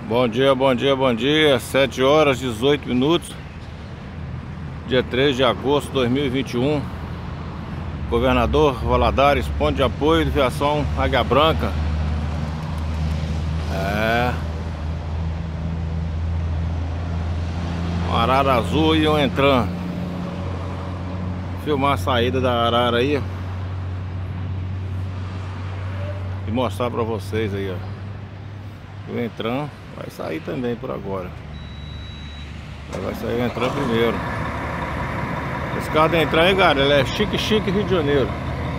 Bom dia, bom dia, bom dia. 7 horas 18 minutos. Dia 3 de agosto de 2021. Governador Valadares, ponto de apoio de viação Águia Branca. Um arara azul e um Entran. Filmar a saída da arara aí e mostrar pra vocês aí, ó. O Entran vai sair também por agora. Vai sair o Entran primeiro. Esse carro da Entran aí, cara, ele é chique Rio de Janeiro.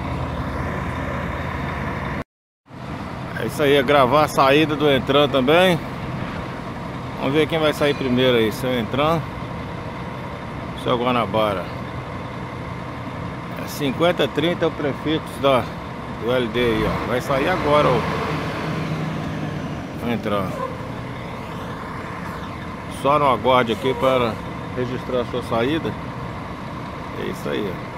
É isso aí, é gravar a saída do Entran também. Vamos ver quem vai sair primeiro aí, se é o Entran, se é o Guanabara. 5030 é o prefixo do LD aí, ó. Vai sair agora o Entran. Só no aguarde aqui para registrar a sua saída. É isso aí, ó.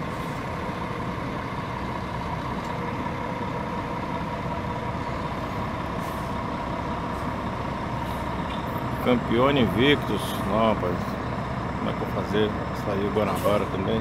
Campeone Invictus. Não, rapaz, como é que eu vou fazer? Saiu o Guanabara também.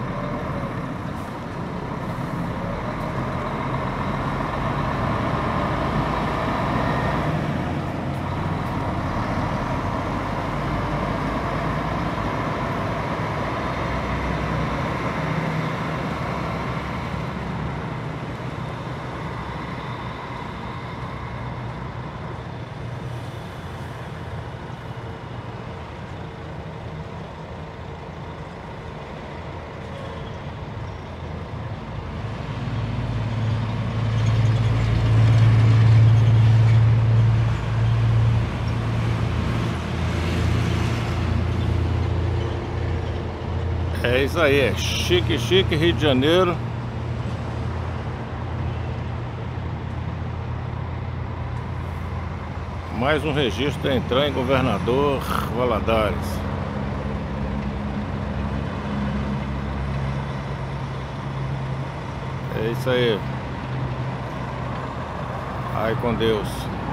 É isso aí, é chique Rio de Janeiro. Mais um registro da Entran em Governador Valadares. É isso aí. Ai com Deus.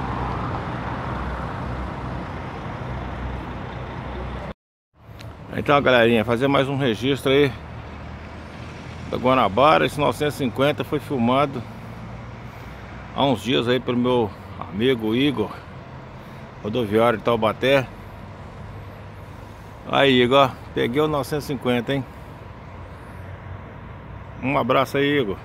Então, galerinha, fazer mais um registro aí da Guanabara. Esse 950 foi filmado há uns dias aí pelo meu amigo Igor, rodoviário de Taubaté. Aí, Igor, peguei o 950, hein? Um abraço aí, Igor.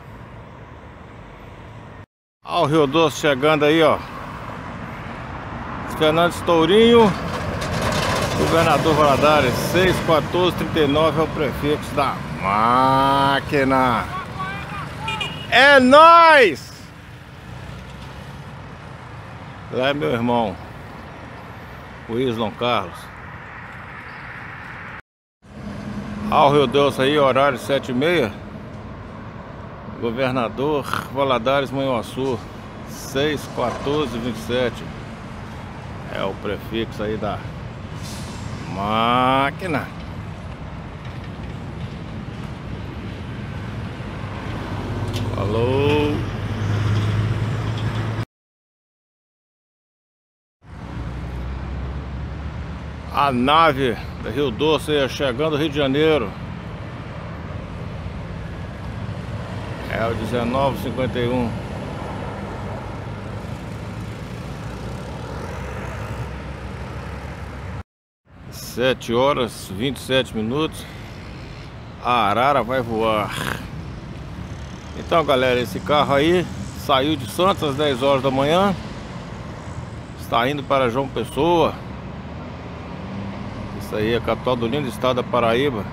Ó, o Rio Doce chegando aí, ó. Fernandes Tourinho, Governador Valadares, 61439 é o prefixo da máquina. É nóis! Lá é meu irmão, o Islon Carlos. Ó, o Rio Doce aí, horário 7h30. Governador Valadares, Manhuaçu, 61427. É o prefixo aí da máquina. Falou. A nave da Rio Doce chegando ao Rio de Janeiro. É o 1951. 7 horas 27 minutos. A arara vai voar. Então, galera, esse carro aí saiu de Santos às 10 horas da manhã. Está indo para João Pessoa. Isso aí é a capital do lindo estado da Paraíba.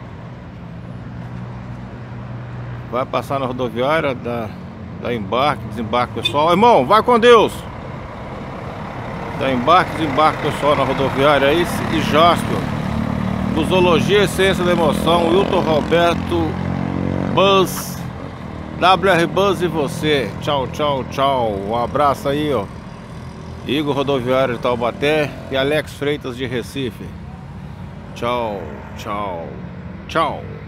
Vai passar na rodoviária da embarque, desembarque pessoal. Irmão, vai com Deus! Da embarque, desembarque pessoal na rodoviária aí. E Jasper, Busologia Essência da Emoção, Wilton Roberto, Buzz, WR Buzz e você. Tchau, tchau, tchau. Um abraço aí, ó. Igor, rodoviário de Taubaté, e Alex Freitas de Recife. Tchau, tchau, tchau.